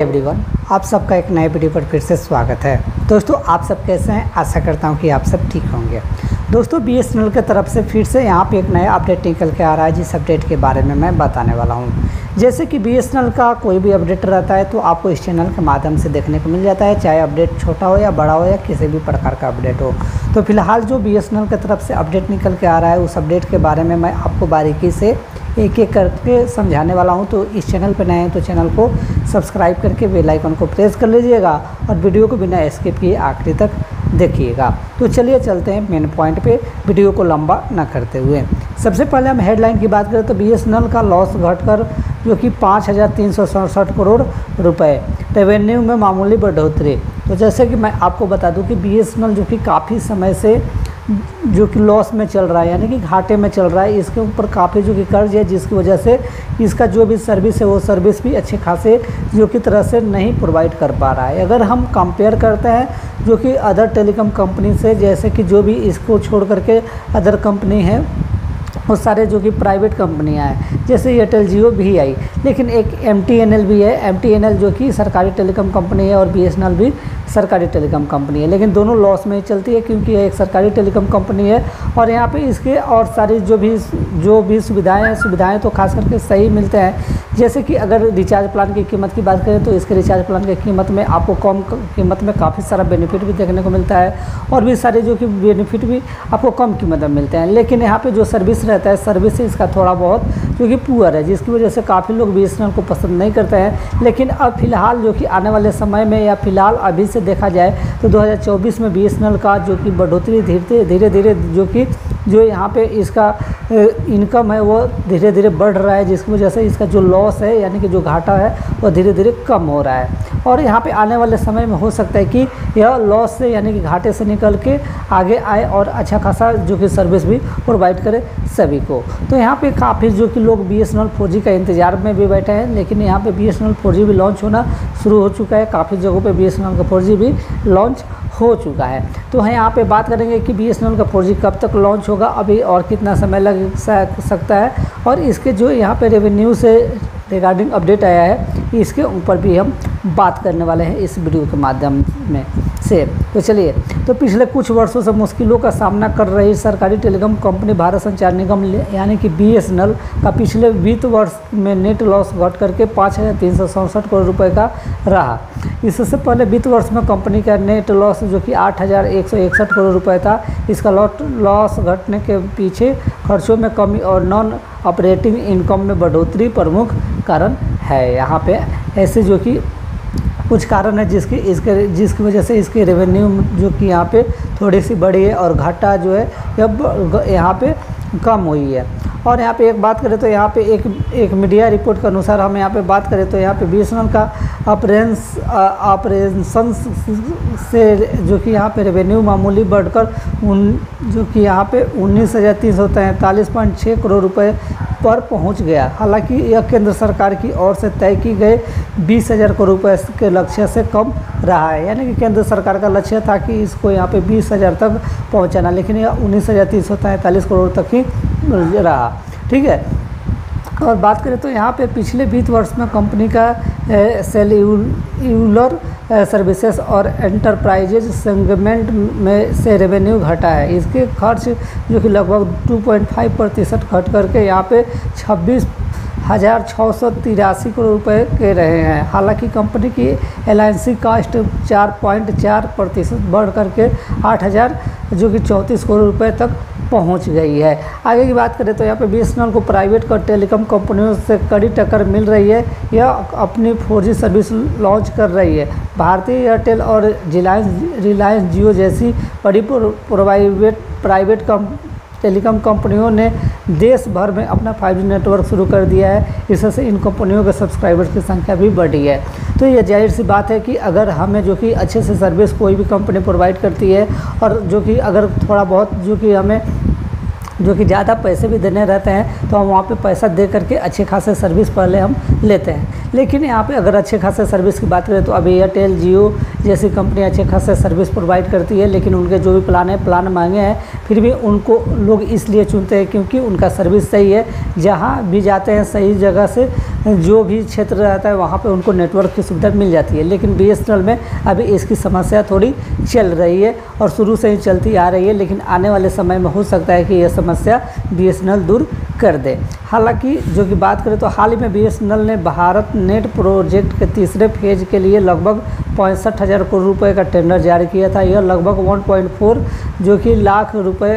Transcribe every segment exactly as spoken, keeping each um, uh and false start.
Everyone, आप सबका एक नए वीडियो पर फिर से स्वागत है। दोस्तों, आप सब कैसे हैं? आशा करता हूं कि आप सब ठीक होंगे। दोस्तों, बीएसएनएल की तरफ से फिर से यहां पे एक नया अपडेट निकल के आ रहा है, जिस अपडेट के बारे में मैं बताने वाला हूं। जैसे कि बीएसएनएल का कोई भी अपडेट रहता है तो आपको इस चैनल के माध्यम से देखने को मिल जाता है, चाहे अपडेट छोटा हो या बड़ा हो या किसी भी प्रकार का अपडेट हो। तो फिलहाल जो बीएसएनएल की तरफ से अपडेट निकल के आ रहा है, उस अपडेट के बारे में मैं आपको बारीकी से एक एक करके समझाने वाला हूं। तो इस चैनल पर नए हैं तो चैनल को सब्सक्राइब करके बेल आइकन को प्रेस कर लीजिएगा और वीडियो को बिना स्किप किए आखिरी तक देखिएगा। तो चलिए चलते हैं मेन पॉइंट पे, वीडियो को लंबा न करते हुए। सबसे पहले हम हेडलाइन की बात करें तो बीएसएनएल का लॉस घटकर जो कि पाँच हज़ार तीन सौ सड़सठ करोड़ रुपए, रेवेन्यू में मामूली बढ़ोतरी। तो जैसे कि मैं आपको बता दूं कि बीएसएनएल जो कि काफ़ी समय से जो कि लॉस में चल रहा है, यानी कि घाटे में चल रहा है, इसके ऊपर काफ़ी जो कि कर्ज है, जिसकी वजह से इसका जो भी सर्विस है वो सर्विस भी अच्छे खासे जो कि तरह से नहीं प्रोवाइड कर पा रहा है। अगर हम कंपेयर करते हैं जो कि अदर टेलीकॉम कंपनी से, जैसे कि जो भी इसको छोड़ करके अदर कंपनी है वो सारे जो कि प्राइवेट कंपनियां हैं, जैसे एयरटेल जियो भी आई, लेकिन एक एमटीएनएल भी है। एमटीएनएल जो कि सरकारी टेलीकॉम कंपनी है और बीएसएनएल भी सरकारी टेलीकॉम कंपनी है, लेकिन दोनों लॉस में ही चलती है क्योंकि ये एक सरकारी टेलीकॉम कंपनी है और यहाँ पे इसके और सारी जो भी जो भी सुविधाएं हैं सुविधाएं तो खास करके सही मिलते हैं। जैसे कि अगर रिचार्ज प्लान की कीमत की बात करें तो इसके रिचार्ज प्लान की कीमत में आपको कम कीमत में काफ़ी सारा बेनिफिट भी देखने को मिलता है और भी सारे जो कि बेनिफिट भी आपको कम कीमत में मिलते हैं। लेकिन यहाँ पे जो सर्विस रहता है, सर्विस इसका थोड़ा बहुत जो कि पुअर है, जिसकी वजह से काफ़ी लोग बीएसएनएल को पसंद नहीं करते हैं। लेकिन अब फिलहाल जो कि आने वाले समय में या फिलहाल अभी से देखा जाए तो दो हज़ार चौबीस में बीएसएनएल का जो कि बढ़ोतरी धीरे धीरे धीरे जो कि जो यहाँ पे इसका इनकम है वो धीरे धीरे बढ़ रहा है, जिसकी वजह से इसका जो लॉस है यानी कि जो घाटा है वो धीरे धीरे कम हो रहा है। और यहाँ पे आने वाले समय में हो सकता है कि यह लॉस से यानी कि घाटे से निकल के आगे आए और अच्छा खासा जो कि सर्विस भी प्रोवाइड करे सभी को। तो यहाँ पे काफ़ी जो कि लोग बीएसएनएल फोर जी का इंतज़ार में भी बैठे हैं, लेकिन यहाँ पे बीएसएनएल फोर जी भी लॉन्च होना शुरू हो चुका है। काफ़ी जगहों पे बीएसएनएल का फोर जी भी लॉन्च हो चुका है। तो हम यहाँ पे बात करेंगे कि बीएसएनएल का फोर जी कब तक लॉन्च होगा, अभी और कितना समय लग सकता है, और इसके जो यहाँ पे रेवेन्यू से रिगार्डिंग अपडेट आया है इसके ऊपर भी हम बात करने वाले हैं इस वीडियो के माध्यम में से। तो चलिए, तो पिछले कुछ वर्षों से मुश्किलों का सामना कर रही सरकारी टेलीकॉम कंपनी भारत संचार निगम यानी कि बीएसएनएल का पिछले वित्त वर्ष में नेट लॉस घट करके पाँच हज़ार तीन सौ सड़सठ करोड़ रुपए का रहा। इससे पहले वित्त वर्ष में कंपनी का नेट लॉस जो कि आठ हज़ार एक सौ इकसठ करोड़ रुपए था। इसका लॉस घटने के पीछे खर्चों में कमी और नॉन ऑपरेटिंग इनकम में बढ़ोतरी प्रमुख कारण है। यहाँ पे ऐसे जो कि कुछ कारण है जिसकी इसके जिसकी वजह से इसकी रेवेन्यू जो कि यहाँ पे थोड़ी सी बढ़ी है और घाटा जो है अब यहाँ पे कम हुई है। और यहाँ पे एक बात करें तो यहाँ पे एक एक मीडिया रिपोर्ट के अनुसार हम यहाँ पे बात करें तो यहाँ पे बीएसएनएल का ऑपरेंस ऑपरेशंस से जो कि यहाँ पे रेवेन्यू मामूली बढ़कर उन जो कि यहाँ पे उन्नीस हज़ार तीन सौ तैंतालीस पॉइंट छः करोड़ रुपए पर पहुँच गया। हालांकि यह केंद्र सरकार की ओर से तय की गए बीस हज़ार करोड़ रुपये के लक्ष्य से कम रहा है, यानी कि केंद्र सरकार का लक्ष्य था कि इसको यहाँ पे बीस हज़ार तक पहुँचाना, लेकिन यह उन्नीस हज़ार तीन सौ तैंतालीस करोड़ तक ही रहा। ठीक है, और बात करें तो यहाँ पे पिछले वित्त वर्ष में कंपनी का सेल्यूलर सर्विसेज और एंटरप्राइजेज सेगमेंट में से रेवेन्यू घटा है। इसके खर्च जो कि लगभग दो पॉइंट पाँच प्रतिशत घट करके यहाँ पे छब्बीस हज़ार छः सौ तिरासी करोड़ रुपये के रहे हैं। हालांकि कंपनी की एलआईसी कास्ट चार पॉइंट चार प्रतिशत बढ़ करके आठ हज़ार जो कि चौंतीस करोड़ रुपये तक पहुंच गई है। आगे की बात करें तो यहाँ पे बीएसएनएल को प्राइवेट और टेलीकॉम कंपनियों से कड़ी टक्कर मिल रही है। यह अपनी फोर जी सर्विस लॉन्च कर रही है। भारतीय एयरटेल और रिलायंस रिलायंस जियो जैसी बड़ी प्राइवेट प्राइवेट कम टेलीकॉम कंपनियों ने देश भर में अपना फाइव जी नेटवर्क शुरू कर दिया है। इससे इन कंपनियों के सब्सक्राइबर्स की संख्या भी बढ़ी है। तो ये जाहिर सी बात है कि अगर हमें जो कि अच्छे से सर्विस कोई भी कंपनी प्रोवाइड करती है और जो कि अगर थोड़ा बहुत जो कि हमें जो कि ज़्यादा पैसे भी देने रहते हैं, तो हम वहाँ पे पैसा दे करके अच्छे खासे सर्विस पहले हम लेते हैं। लेकिन यहाँ पे अगर अच्छे खासे सर्विस की बात करें तो अभी एयरटेल, जियो जैसी कंपनी अच्छे खासे सर्विस प्रोवाइड करती है, लेकिन उनके जो भी प्लान है प्लान महंगे हैं, फिर भी उनको लोग इसलिए चुनते हैं क्योंकि उनका सर्विस सही है। जहाँ भी जाते हैं सही जगह से जो भी क्षेत्र रहता है वहाँ पे उनको नेटवर्क की सुविधा मिल जाती है। लेकिन बी एस एन एल में अभी इसकी समस्या थोड़ी चल रही है और शुरू से ही चलती आ रही है, लेकिन आने वाले समय में हो सकता है कि यह समस्या बी एस एन एल दूर कर दे। हालांकि जो कि बात करें तो हाल ही में बी एस एन एल ने भारत नेट प्रोजेक्ट के तीसरे फेज के लिए लगभग पैंसठ हज़ार करोड़ रुपए का टेंडर जारी किया था। यह लगभग एक पॉइंट चार जो कि लाख रुपए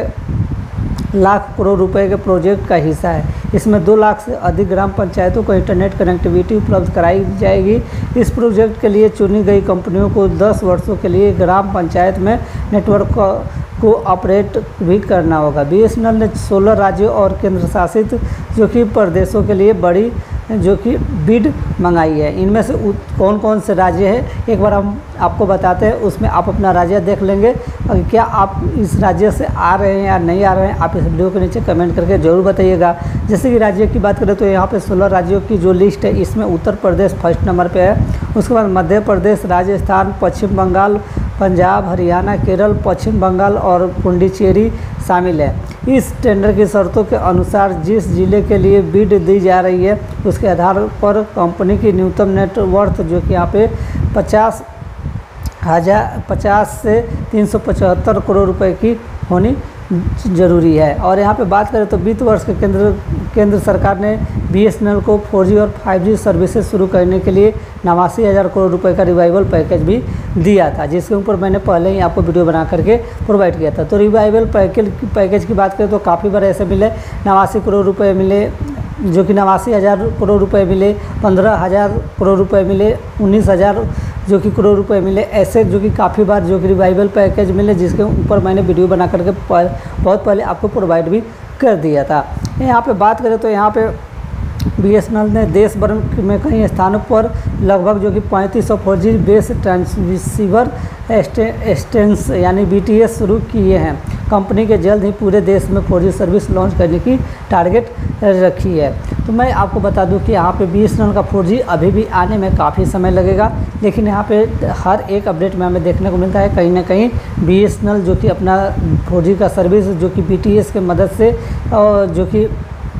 लाख करोड़ रुपए के प्रोजेक्ट का हिस्सा है। इसमें दो लाख से अधिक ग्राम पंचायतों को इंटरनेट कनेक्टिविटी उपलब्ध कराई जाएगी। इस प्रोजेक्ट के लिए चुनी गई कंपनियों को दस वर्षों के लिए ग्राम पंचायत में नेटवर्क को ऑपरेट भी करना होगा। बी एस एन एल ने सोलह राज्यों और केंद्र शासित जो कि प्रदेशों के लिए बड़ी जो कि बिड मंगाई है। इनमें से कौन कौन से राज्य हैं एक बार हम आपको बताते हैं, उसमें आप अपना राज्य देख लेंगे। और क्या आप इस राज्य से आ रहे हैं या नहीं आ रहे हैं, आप इस वीडियो के नीचे कमेंट करके ज़रूर बताइएगा। जैसे कि राज्य की बात करें तो यहाँ पे सोलह राज्यों की जो लिस्ट है इसमें उत्तर प्रदेश फर्स्ट नंबर पे है। उसके बाद मध्य प्रदेश, राजस्थान, पश्चिम बंगाल, पंजाब, हरियाणा, केरल, पश्चिम बंगाल और पुडुचेरी शामिल है। इस टेंडर की शर्तों के अनुसार जिस जिले के लिए बिड दी जा रही है उसके आधार पर कंपनी की न्यूनतम नेटवर्थ जो कि यहाँ पे पचास हज़ार पचास से तीन सौ पचहत्तर करोड़ रुपए की होनी जरूरी है। और यहाँ पे बात करें तो वित्त वर्ष के केंद्र केंद्र सरकार ने बी एस एन एल को फोर जी और फाइव जी सर्विसेज शुरू करने के लिए नवासी हज़ार करोड़ रुपए का रिवाइवल पैकेज भी दिया था, जिसके ऊपर मैंने पहले ही आपको वीडियो बना करके प्रोवाइड किया था। तो रिवाइवल पैकेज पैकेज की बात करें तो काफ़ी बार ऐसे मिले, नवासी करोड़ रुपये मिले, जो कि नवासी हज़ार करोड़ रुपए मिले, पंद्रह हज़ार करोड़ रुपए मिले, उन्नीस हज़ार जो कि करोड़ रुपए मिले, ऐसे जो कि काफ़ी बार जो कि रिवाइवल पैकेज मिले, जिसके ऊपर मैंने वीडियो बना करके बहुत पहले आपको प्रोवाइड भी कर दिया था। यहाँ पे बात करें तो यहाँ पे बी एस एन एल ने देश भर में कई स्थानों पर लगभग जो कि पैंतीस सौ फोर जी बेस ट्रांसीवर एक्सटेंस यानी बी टी एस शुरू किए हैं। कंपनी के जल्द ही पूरे देश में फोर जी सर्विस लॉन्च करने की टारगेट रखी है। तो मैं आपको बता दूं कि यहाँ पे बी एस एन एल का फोर जी अभी भी आने में काफ़ी समय लगेगा, लेकिन यहाँ पे हर एक अपडेट में हमें देखने को मिलता है कहीं ना कहीं बी एस एन एल जो कि अपना फोर जी का सर्विस जो कि बी टी एस के मदद से और जो कि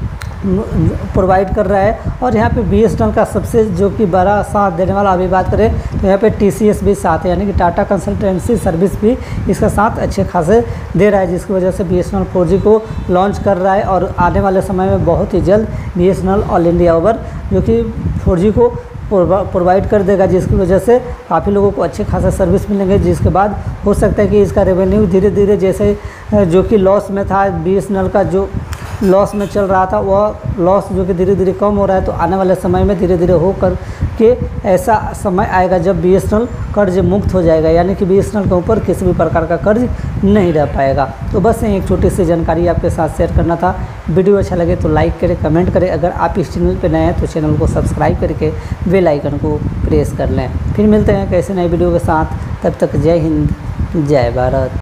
प्रोवाइड कर रहा है। और यहाँ पे बी एस एन एल का सबसे जो कि बड़ा साथ देने वाला अभी बात करें तो यहाँ पे टी सी एस भी साथ है, यानी कि टाटा कंसल्टेंसी सर्विस भी इसका साथ अच्छे खासे दे रहा है, जिसकी वजह से B S N L four G को लॉन्च कर रहा है। और आने वाले समय में बहुत ही जल्द B S N L all India over जो कि फोर जी को प्रोवाइड कर देगा, जिसकी वजह से काफ़ी लोगों को अच्छे खासा सर्विस मिलेंगे, जिसके बाद हो सकता है कि इसका रेवेन्यू धीरे धीरे जैसे जो कि लॉस में था बी एस एन एल का जो लॉस में चल रहा था वह लॉस जो कि धीरे धीरे कम हो रहा है। तो आने वाले समय में धीरे धीरे हो कर के ऐसा समय आएगा जब बी एस एन एल कर्ज मुक्त हो जाएगा, यानी कि बी एस एन एल के ऊपर किसी भी प्रकार का कर्ज नहीं रह पाएगा। तो बस एक छोटी सी जानकारी आपके साथ शेयर करना था। वीडियो अच्छा लगे तो लाइक करें, कमेंट करें। अगर आप इस चैनल पर नए हैं तो चैनल को सब्सक्राइब करके बेल आइकन को प्रेस कर लें। फिर मिलते हैं कैसे नए वीडियो के साथ, तब तक जय हिंद, जय भारत।